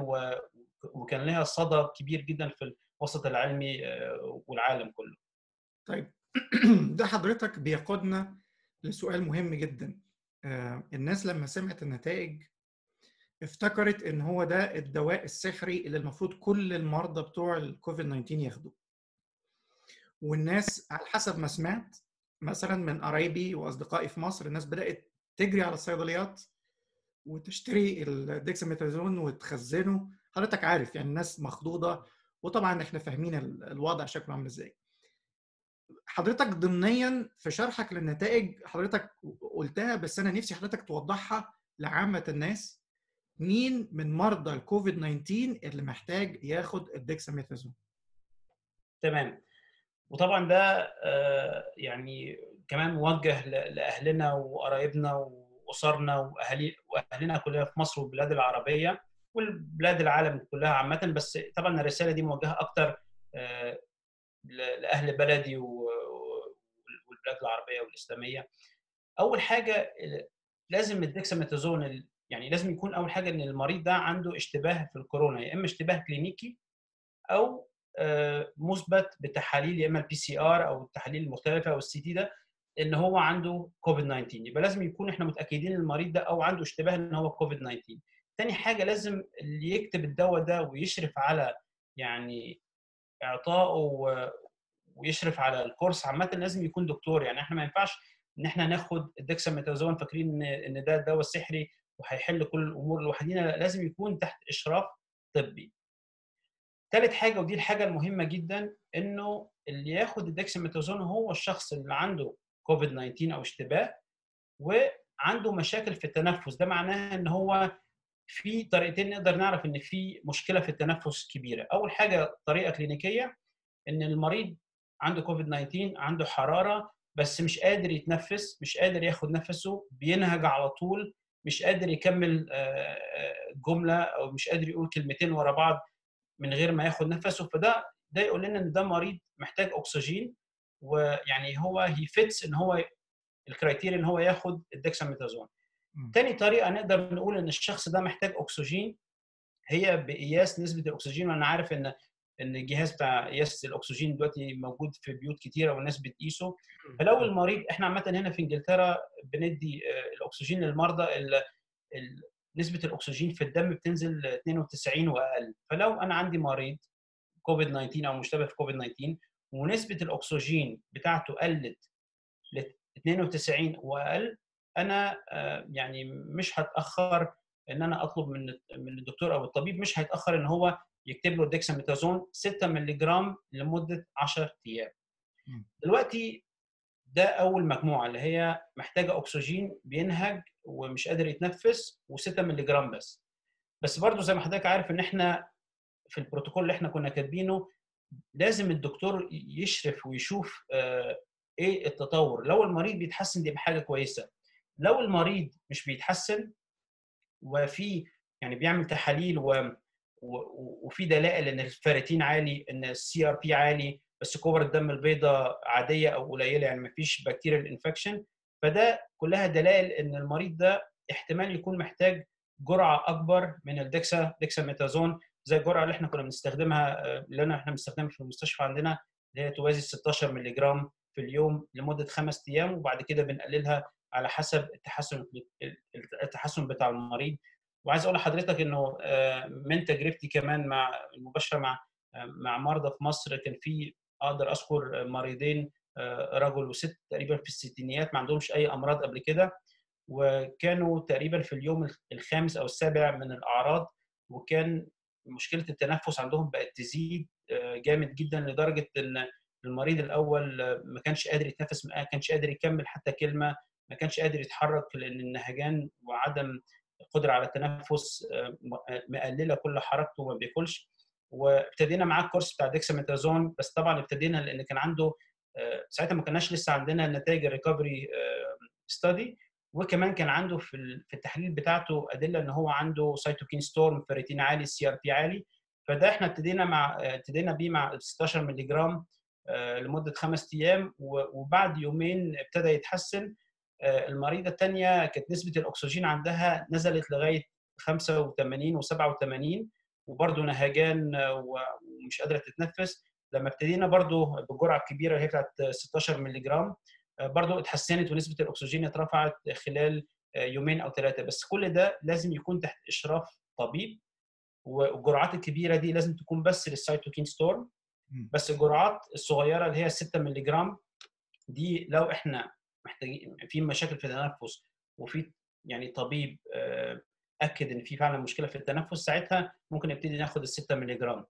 وكان لها صدى كبير جدا في الوسط العلمي والعالم كله. طيب ده حضرتك بيقودنا لسؤال مهم جدا. آه، الناس لما سمعت النتائج افتكرت ان هو ده الدواء السحري اللي المفروض كل المرضى بتوع الكوفيد تسعة عشر ياخدوه. والناس على حسب ما سمعت مثلا من قرايبي واصدقائي في مصر، الناس بدات تجري على الصيدليات وتشتري الديكساميثازون وتخزنه. حضرتك عارف يعني الناس مخضوضه، وطبعا احنا فاهمين الوضع شكله عامل ازاي. حضرتك ضمنيا في شرحك للنتائج حضرتك قلتها، بس انا نفسي حضرتك توضحها لعامه الناس. مين من مرضى الكوفيد تسعة عشر اللي محتاج ياخد الديكساميثازون؟ تمام. وطبعا ده آه، يعني كمان موجه ل- لاهلنا وقرايبنا واسرنا واهالي واهلنا كلها في مصر والبلاد العربيه والبلاد العالم كلها عامه، بس طبعا الرساله دي موجهه اكتر آه، ل- لاهل بلدي و- و- والبلاد العربيه والاسلاميه. اول حاجه لازم الدexamethasone ال- يعني لازم يكون اول حاجه ان المريض ده عنده اشتباه في الكورونا، يا اما اشتباه كلينيكي او آه، مثبت بتحاليل، يا اما البي سي ار او التحاليل المختلفه او السي تي ده ان هو عنده كوفيد تسعة عشر. يبقى لازم يكون احنا متاكدين ان المريض ده او عنده اشتباه ان هو كوفيد تسعة عشر. تاني حاجه لازم اللي يكتب الدواء ده ويشرف على يعني اعطائه و- ويشرف على الكورس عامه لازم يكون دكتور. يعني احنا ما ينفعش ان احنا ناخد الدexamethasone فاكرين ان ان ده الدواء السحري وهيحل كل الامور لوحدينا، لا، لازم يكون تحت اشراف طبي. ثالث حاجه ودي الحاجه المهمه جدا، انه اللي ياخد الدexamethasone هو الشخص اللي عنده كوفيد تسعة عشر او اشتباه وعنده مشاكل في التنفس. ده معناه ان هو في طريقتين نقدر نعرف ان في مشكله في التنفس كبيره. اول حاجه طريقه كلينيكيه، ان المريض عنده كوفيد تسعة عشر، عنده حراره بس مش قادر يتنفس، مش قادر ياخد نفسه، بينهج على طول، مش قادر يكمل آه، آه، جمله او مش قادر يقول كلمتين ورا بعض من غير ما ياخد نفسه. فده ده يقول لنا ان ده مريض محتاج اكسجين، ويعني هو هي فيتس ان هو الكرايتيريا ان هو ياخد الدexamethasone. تاني طريقه نقدر نقول ان الشخص ده محتاج اكسجين هي بقياس نسبه الاكسجين. وانا عارف ان ان الجهاز بتاع قياس الاكسجين دلوقتي موجود في بيوت كتيره والناس بتقيسه. فلو المريض، احنا عامه هنا في انجلترا بندي آه، الاكسجين للمرضى، ال- ال- نسبه الاكسجين في الدم بتنزل اثنين وتسعين واقل. فلو انا عندي مريض كوفيد تسعة عشر او مشتبه في كوفيد تسعة عشر ونسبه الاكسجين بتاعته قلت ل اثنين وتسعين واقل، انا آه، يعني مش هتاخر ان انا اطلب من من الدكتور او الطبيب، مش هيتاخر ان هو يكتب له الدexamethasone ستة مللي جرام لمده عشرة ايام. دلوقتي ده اول مجموعه اللي هي محتاجه اكسجين، بينهج ومش قادر يتنفس و6 مللي جرام بس. بس برضو زي ما حضرتك عارف ان احنا في البروتوكول اللي احنا كنا كاتبينه لازم الدكتور يشرف ويشوف آه، ايه التطور. لو المريض بيتحسن دي بحاجه كويسه، لو المريض مش بيتحسن وفي يعني بيعمل تحاليل و و- وفي دلائل ان الفيريتين عالي، ان السي ار بي عالي، بس كور الدم البيضاء عاديه او قليله، يعني ما فيش بكتيريال انفكشن، فده كلها دلائل ان المريض ده احتمال يكون محتاج جرعه اكبر من الدكسا ديكساميثازون، زي الجرعه اللي احنا كنا بنستخدمها آه، اللي انا احنا بنستخدمها في المستشفى عندنا، اللي هي توازي ستاشر مللي جرام في اليوم لمده خمس ايام، وبعد كده بنقللها على حسب التحسن التحسن بتاع المريض. وعايز اقول لحضرتك انه آه، من تجربتي كمان مع المباشره مع آه، مع مرضى في مصر، كان في اقدر اذكر مريضين آه، رجل وست تقريبا في الستينيات ما عندهمش اي امراض قبل كده، وكانوا تقريبا في اليوم الخامس او السابع من الاعراض، وكان مشكله التنفس عندهم بقت تزيد آه، جامد جدا لدرجه ان المريض الاول آه، ما كانش قادر يتنفس، ما كانش قادر يكمل حتى كلمه، ما كانش قادر يتحرك لان النهجان وعدم القدره على التنفس آه، مقلله كل حركته وما بياكلش. وابتدينا معاه الكورس بتاع ديكساميثازون، بس طبعا ابتدينا لان كان عنده آه، ساعتها ما كناش لسه عندنا نتائج الريكفري ستادي، وكمان كان عنده في في التحليل بتاعته ادله ان هو عنده سيتوكين ستورم، فيريتين عالي، السي ار بي عالي. فده احنا ابتدينا مع ابتدينا بيه مع ستاشر مللي جرام آه، لمده خمس ايام، وبعد يومين ابتدى يتحسن. آه، المريضه الثانيه كانت نسبه الاكسجين عندها نزلت لغايه خمسة وثمانين و87 وبرضه نهجان آه، ومش قادره تتنفس، لما ابتدينا برضو بالجرعه الكبيره اللي هي بتاعت ستاشر مللي جرام برضو اتحسنت ونسبه الاكسجين اترفعت خلال يومين او ثلاثه. بس كل ده لازم يكون تحت اشراف طبيب، والجرعات الكبيره دي لازم تكون بس للسيتوكين ستورم. بس الجرعات الصغيره اللي هي ستة مللي جرام دي لو احنا محتاجين في مشاكل في التنفس وفي يعني طبيب اكد ان في فعلا مشكله في التنفس، ساعتها ممكن نبتدي ناخد ال ستة مللي جرام.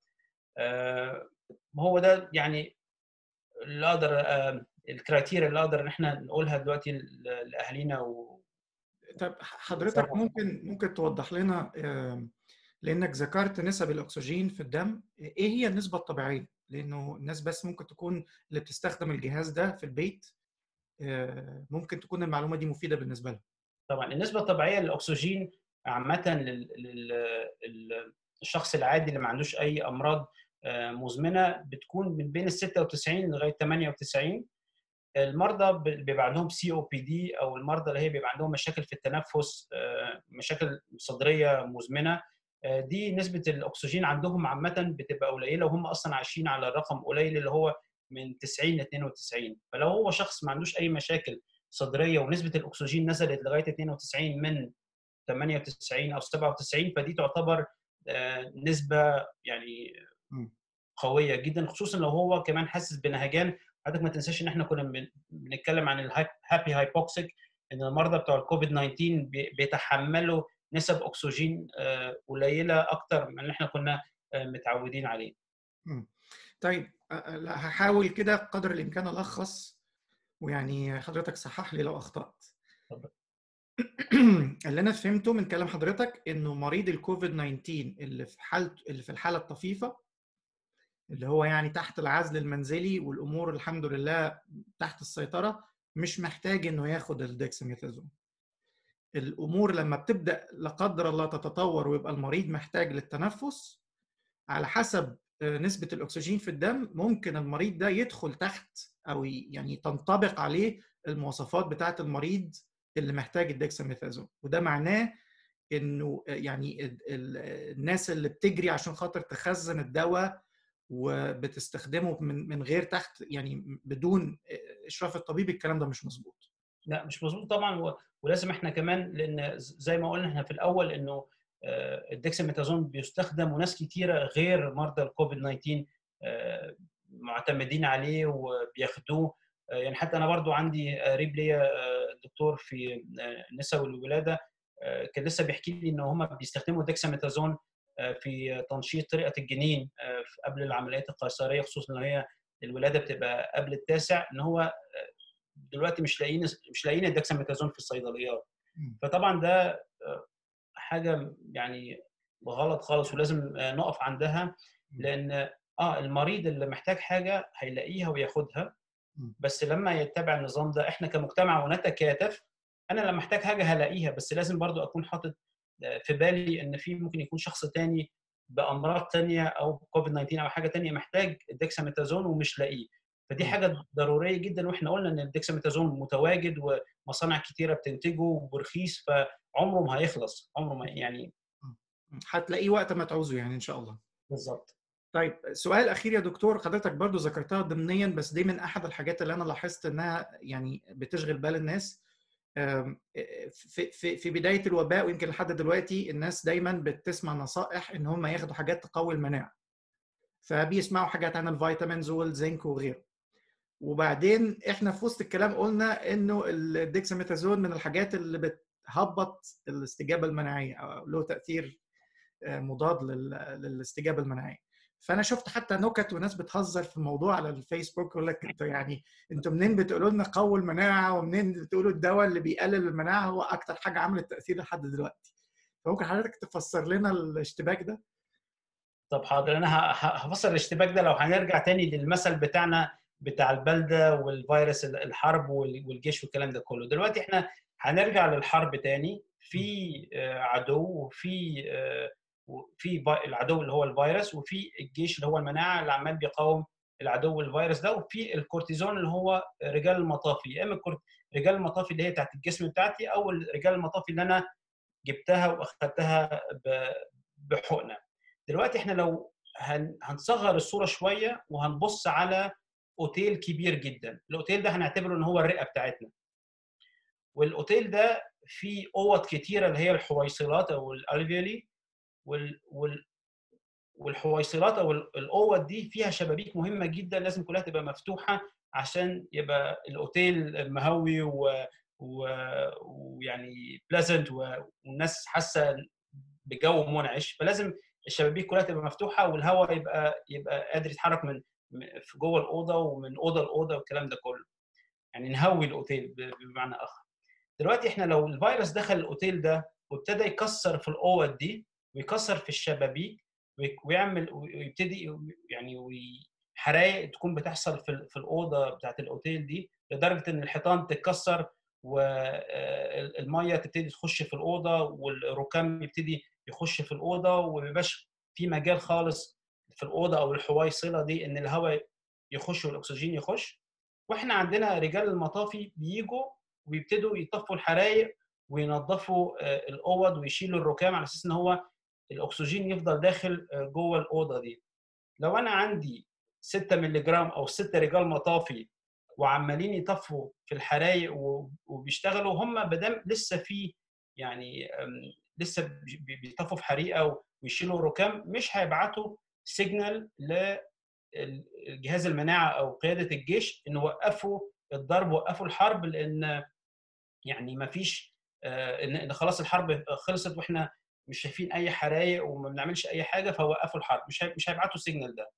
هو ده يعني اللي اقدر الكرايتيريا اللي اقدر ان احنا نقولها دلوقتي لاهالينا. و طب حضرتك ممكن ممكن توضح لنا، لانك ذكرت نسب الاكسجين في الدم، ايه هي النسبه الطبيعيه؟ لانه الناس بس ممكن تكون اللي بتستخدم الجهاز ده في البيت ممكن تكون المعلومه دي مفيده بالنسبه لهم. طبعا النسبه الطبيعيه للاكسجين عامه للشخص العادي اللي ما عندوش اي امراض مزمنه بتكون من بين ال ستة وتسعين لغايه ثمانية وتسعين. المرضى بيبقى عندهم سي او بي دي او المرضى اللي هي بيبقى عندهم مشاكل في التنفس، مشاكل صدريه مزمنه، دي نسبه الاكسجين عندهم عامه بتبقى قليله، وهم اصلا عايشين على الرقم قليل اللي هو من تسعين ل اثنين وتسعين. فلو هو شخص ما عندوش اي مشاكل صدريه ونسبه الاكسجين نزلت لغايه اثنين وتسعين من ثمانية وتسعين او سبعة وتسعين، فدي تعتبر نسبه يعني قويه جدا، خصوصا لو هو كمان حاسس بنهجان. حضرتك ما تنساش ان احنا كنا بنتكلم عن الهابي هايبوكسيك، ان المرضى بتوع الكوفيد تسعة عشر بيتحملوا نسب اكسجين قليله اكتر من اللي احنا كنا متعودين عليه. طيب هحاول كده قدر الامكان الخص، ويعني حضرتك صحح لي لو اخطات. اللي انا فهمته من كلام حضرتك انه مريض الكوفيد تسعة عشر اللي في حالته اللي في الحاله الطفيفه، اللي هو يعني تحت العزل المنزلي والامور الحمد لله تحت السيطره، مش محتاج انه ياخد الديكساميثازون. الامور لما بتبدا لا قدر الله تتطور ويبقى المريض محتاج للتنفس، على حسب نسبه الاكسجين في الدم ممكن المريض ده يدخل تحت او يعني تنطبق عليه المواصفات بتاعه المريض اللي محتاج الديكساميثازون. وده معناه انه يعني الناس اللي بتجري عشان خاطر تخزن الدواء وبتستخدمه من من غير تحت يعني بدون اشراف الطبيب، الكلام ده مش مظبوط. لا مش مظبوط طبعا، ولازم احنا كمان، لان زي ما قلنا احنا في الاول انه الديكساميثازون بيستخدم وناس كتيره غير مرضى الكوفيد تسعة عشر معتمدين عليه وبياخدوه. يعني حتى انا برضو عندي قريب ليا دكتور في النساء والولاده كان لسه بيحكي لي ان هم بيستخدموا الديكساميثازون في تنشيط رئه الجنين قبل العمليات القيصريه، خصوصا ان هي الولاده بتبقى قبل التاسع، ان هو دلوقتي مش لاقيين مش لاقيين الديكساميثازون في الصيدليات. فطبعا ده حاجه يعني غلط خالص ولازم نقف عندها، لان اه المريض اللي محتاج حاجه هيلاقيها وياخدها، بس لما يتبع النظام ده احنا كمجتمع ونتكاتف، انا لما احتاج حاجه هلاقيها، بس لازم برضو اكون حاطط في بالي ان في ممكن يكون شخص تاني بامراض تانيه او كوفيد تسعة عشر او حاجه تانيه محتاج الديكساميثازون ومش لاقيه. فدي حاجه ضروريه جدا، واحنا قلنا ان الديكساميثازون متواجد ومصانع كتيره بتنتجه وبرخيص، فعمره ما هيخلص، عمره ما يعني هتلاقيه وقت ما تعوزه يعني ان شاء الله. بالظبط. طيب سؤال اخير يا دكتور، حضرتك برضو ذكرتها ضمنيا بس دي من احد الحاجات اللي انا لاحظت انها يعني بتشغل بال الناس. في في في بدايه الوباء ويمكن لحد دلوقتي الناس دايما بتسمع نصائح ان هم ياخدوا حاجات تقوي المناعه، فبيسمعوا حاجات عن الفيتامينز والزنك وغيره. وبعدين احنا في وسط الكلام قلنا انه الديكساميثازون من الحاجات اللي بتهبط الاستجابه المناعيه او له تاثير مضاد للاستجابه المناعيه. فانا شفت حتى نكت وناس بتهزر في الموضوع على الفيسبوك يقول لك انتوا يعني انتوا منين بتقولوا لنا قوي المناعه، ومنين بتقولوا الدواء اللي بيقلل المناعه هو اكتر حاجه عملت تاثير لحد دلوقتي. فممكن حضرتك تفسر لنا الاشتباك ده؟ طب حاضر، انا هفسر الاشتباك ده لو هنرجع تاني للمثل بتاعنا بتاع البلده والفيروس الحرب والجيش والكلام ده كله. دلوقتي احنا هنرجع للحرب تاني، في عدو وفي في العدو اللي هو الفيروس، وفي الجيش اللي هو المناعه اللي عمال بيقاوم العدو الفيروس ده، وفي الكورتيزون اللي هو رجال المطافي، يا اما رجال المطافي اللي هي بتاعت الجسم بتاعتي او رجال المطافي اللي انا جبتها واخدتها بحقنه. دلوقتي احنا لو هن... هنصغر الصوره شويه وهنبص على اوتيل كبير جدا. الاوتيل ده هنعتبره ان هو الرئه بتاعتنا، والاوتيل ده فيه اوض كتيره اللي هي الحويصلات او الالفيولي، وال... وال... والحويصلات او الاوض دي فيها شبابيك مهمه جدا، لازم كلها تبقى مفتوحه عشان يبقى الاوتيل مهوي و... و... ويعني بليزنت، والناس حاسه بجو منعش. فلازم الشبابيك كلها تبقى مفتوحه والهواء يبقى يبقى قادر يتحرك من في جوه الاوضه ومن اوضه لاوضه والكلام ده كله، يعني نهوي الاوتيل بمعنى اخر. دلوقتي احنا لو الفيروس دخل الاوتيل ده وابتدى يكسر في الاوض دي ويكسر في الشبابيك ويعمل ويبتدي يعني حرايق تكون بتحصل في في الاوضه بتاعت الاوتيل دي لدرجه ان الحيطان تتكسر والميه تبتدي تخش في الاوضه والركام يبتدي يخش في الاوضه وما يبقاش في مجال خالص في الاوضه او الحويصله دي ان الهواء يخش والاكسجين يخش. واحنا عندنا رجال المطافي بيجوا ويبتدوا يطفوا الحرايق وينظفوا الاوض ويشيلوا الركام على اساس ان هو الاكسجين يفضل داخل جوه الاوضه دي. لو انا عندي ستة مللي جرام او ستة رجال مطافي وعمالين يطفوا في الحرايق وبيشتغلوا هم بدم لسه في يعني لسه بيطفوا في حريقه ويشيلوا ركام، مش هيبعتوا سيجنال لجهاز المناعه او قياده الجيش ان وقفوا الضرب وقفوا الحرب، لان يعني ما فيش ان خلاص الحرب خلصت واحنا مش شايفين اي حرايق وما بنعملش اي حاجه فوقفوا الحرب، مش مش هيبعتوا السيجنال ده.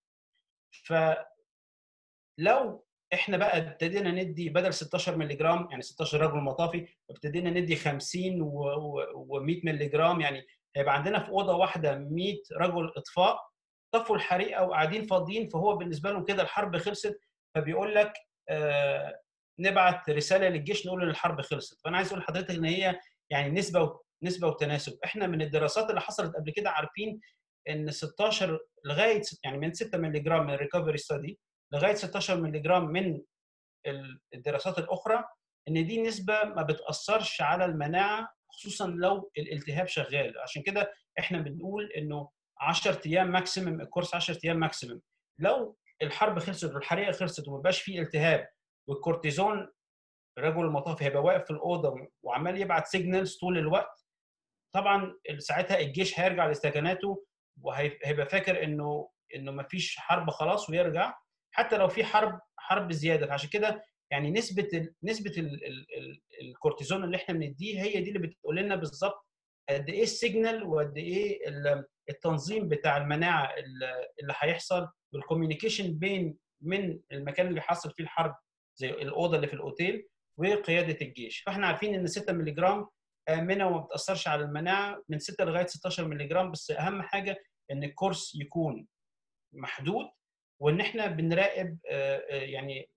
فلو احنا بقى ابتدينا ندي بدل ستاشر مللي جرام يعني ستاشر رجل مطافي ابتدينا ندي خمسين و100 مللي جرام، يعني هيبقى عندنا في اوضه واحده مية رجل اطفاء طفوا الحريقه وقاعدين فاضيين، فهو بالنسبه لهم كده الحرب خلصت. فبيقول لك آه نبعت رساله للجيش نقول ان الحرب خلصت. فانا عايز اقول لحضرتك ان هي يعني نسبه نسبه وتناسب. احنا من الدراسات اللي حصلت قبل كده عارفين ان ستاشر لغايه يعني من ستة مللي جرام من الريكفري ستادي لغايه ستاشر مللي جرام من الدراسات الاخرى ان دي نسبه ما بتاثرش على المناعه خصوصا لو الالتهاب شغال. عشان كده احنا بنقول انه عشرة ايام ماكسيمم الكورس، عشرة ايام ماكسيمم. لو الحرب خلصت والحريقه خلصت وما بقاش فيه التهاب والكورتيزون رجل المطافي هيبقى واقف في الاوضه وعمال يبعت سيجنالز طول الوقت، طبعا ساعتها الجيش هيرجع لاستكاناته وهيبقى فاكر انه انه ما فيش حرب خلاص ويرجع حتى لو في حرب حرب زياده. فعشان كده يعني نسبه ال نسبه ال ال ال الكورتيزون اللي احنا بنديه هي دي اللي بتقول لنا بالظبط قد ايه السيجنال وقد ايه التنظيم بتاع المناعه اللي هيحصل والكوميونيكيشن بين من المكان اللي حصل فيه الحرب زي الاوضه اللي في الاوتيل وقياده الجيش. فاحنا عارفين ان ستة مللي جرام امنه وما بتاثرش على المناعه من ستة لغايه ستاشر مللي جرام، بس اهم حاجه ان الكورس يكون محدود وان احنا بنراقب يعني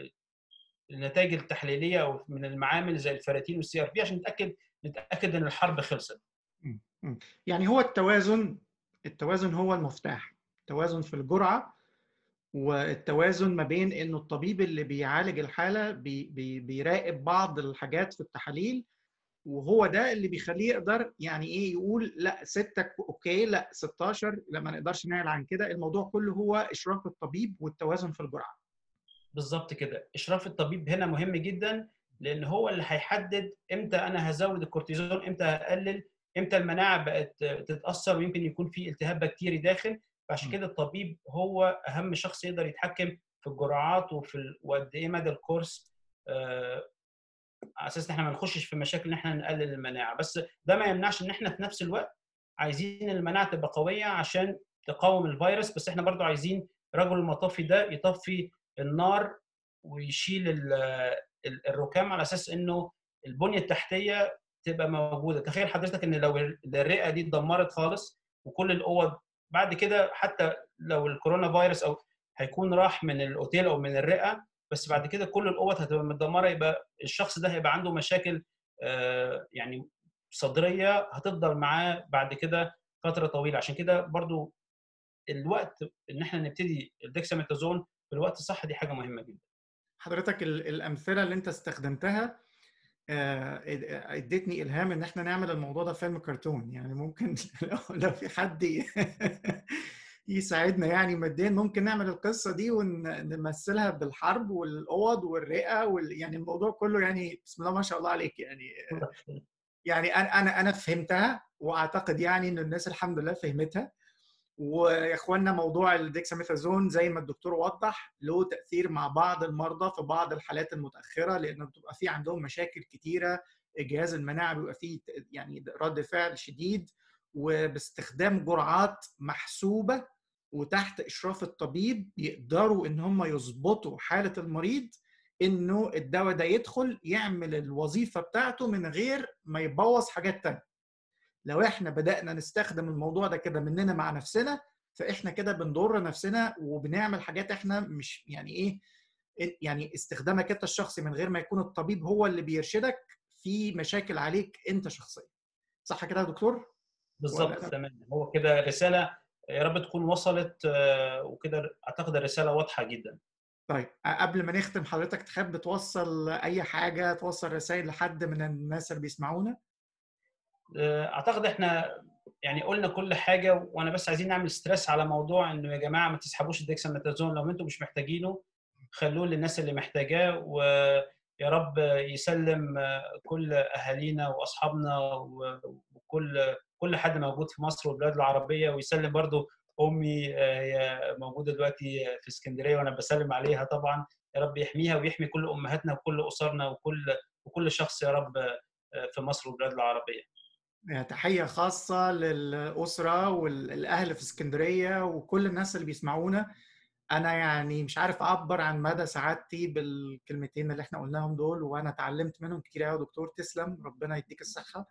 النتائج التحليليه او من المعامل زي الفيراتين والسي ار بي عشان نتاكد نتاكد ان الحرب خلصت. يعني هو التوازن التوازن هو المفتاح، التوازن في الجرعه والتوازن ما بين انه الطبيب اللي بيعالج الحاله بي بي بيراقب بعض الحاجات في التحاليل، وهو ده اللي بيخليه يقدر يعني ايه يقول لا ستة اوكي لا ستاشر لا ما نقدرش نعلى عن كده. الموضوع كله هو اشراف الطبيب والتوازن في الجرعه. بالظبط كده، اشراف الطبيب هنا مهم جدا لان هو اللي هيحدد امتى انا هزود الكورتيزون، امتى هقلل، امتى المناعه بقت تتاثر ويمكن يكون في التهاب بكتيري داخل. فعشان كده الطبيب هو اهم شخص يقدر يتحكم في الجرعات وفي وقد ايه مدى الكورس آه على اساس ان احنا ما نخشش في مشاكل ان احنا نقلل المناعه. بس ده ما يمنعش ان احنا في نفس الوقت عايزين المناعه تبقى قويه عشان تقاوم الفيروس، بس احنا برضو عايزين رجل المطافي ده يطفي النار ويشيل الركام على اساس انه البنيه التحتيه تبقى موجوده. تخيل حضرتك ان لو الرئه دي اتدمرت خالص وكل الاوض بعد كده حتى لو الكورونا فيروس او هيكون راح من الاوتيل او من الرئه، بس بعد كده كل الاوض هتبقى متدمره، يبقى الشخص ده هيبقى عنده مشاكل يعني صدريه هتفضل معاه بعد كده فتره طويله. عشان كده برضو الوقت ان احنا نبتدي الدكساميثازون في الوقت الصح دي حاجه مهمه جدا. حضرتك الامثله اللي انت استخدمتها ادتني الهام ان احنا نعمل الموضوع ده فيلم كرتون. يعني ممكن لو في حد يساعدنا يعني ماديا، ممكن نعمل القصه دي ونمثلها بالحرب والاوض والرئه وال... يعني الموضوع كله يعني بسم الله ما شاء الله عليك يعني. يعني انا انا انا فهمتها، واعتقد يعني ان الناس الحمد لله فهمتها. ويا اخوانا موضوع الديكساميثازون زي ما الدكتور وضح له تاثير مع بعض المرضى في بعض الحالات المتاخره، لانه بتبقى في عندهم مشاكل كتيره، الجهاز المناعي بيبقى فيه يعني رد فعل شديد، وباستخدام جرعات محسوبه وتحت اشراف الطبيب يقدروا ان هم يظبطوا حاله المريض، انه الدواء ده يدخل يعمل الوظيفه بتاعته من غير ما يبوظ حاجات تانية. لو احنا بدأنا نستخدم الموضوع ده كده مننا مع نفسنا، فاحنا كده بنضر نفسنا وبنعمل حاجات احنا مش يعني ايه، يعني استخدامك انت الشخصي من غير ما يكون الطبيب هو اللي بيرشدك في مشاكل عليك انت شخصيا. صح كده يا دكتور؟ بالظبط، ولا تمام. هو كده رساله يا رب تكون وصلت، آه، وكده اعتقد الرساله واضحه جدا. طيب قبل ما نختم، حضرتك تحب توصل اي حاجه، توصل رسائل لحد من الناس اللي بيسمعونا؟ آه، اعتقد احنا يعني قلنا كل حاجه، وانا بس عايزين نعمل ستريس على موضوع انه يا جماعه ما تسحبوش الديكساميثازون لو انتم مش محتاجينه، خلوه للناس اللي محتاجاه. ويا رب يسلم كل اهالينا واصحابنا وكل كل حد موجود في مصر والبلاد العربيه، ويسلم برضو امي، هي موجوده دلوقتي في اسكندريه وانا بسلم عليها طبعا. يا رب يحميها ويحمي كل امهاتنا وكل اسرنا وكل وكل شخص يا رب في مصر والبلاد العربيه. تحية خاصة للأسرة والأهل في اسكندرية وكل الناس اللي بيسمعونا. أنا يعني مش عارف أعبر عن مدى سعادتي بالكلمتين اللي احنا قلناهم دول، وأنا اتعلمت منهم كتير قوي. دكتور تسلم، ربنا يديك الصحة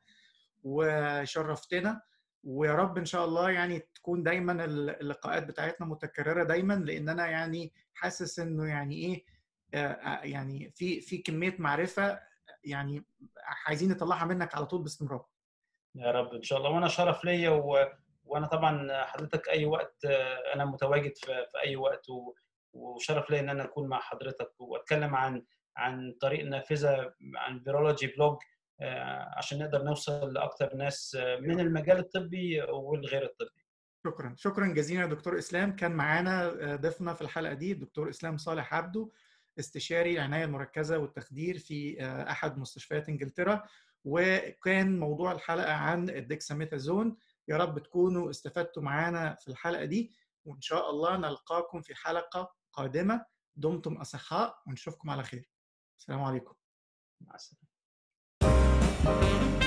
وشرفتنا. ويا رب إن شاء الله يعني تكون دايما اللقاءات بتاعتنا متكررة دايما، لأن أنا يعني حاسس إنه يعني إيه، يعني في في كمية معرفة يعني عايزين نطلعها منك على طول باستمرار. يا رب ان شاء الله، وانا شرف ليا و... وانا طبعا حضرتك اي وقت انا متواجد في, في اي وقت و... وشرف ليا ان انا اكون مع حضرتك واتكلم عن عن طريق النافذه، عن فيرولوجي بلوج، عشان نقدر نوصل لاكثر ناس من المجال الطبي والغير الطبي. شكرا شكرا جزيلا يا دكتور اسلام. كان معانا ضيفنا في الحلقه دي الدكتور اسلام صالح عبده، استشاري العنايه المركزه والتخدير في احد مستشفيات انجلترا، وكان موضوع الحلقه عن الديكساميثازون. يا رب تكونوا استفدتوا معانا في الحلقه دي، وان شاء الله نلقاكم في حلقه قادمه. دمتم اصحاء ونشوفكم على خير. السلام عليكم. مع السلامه.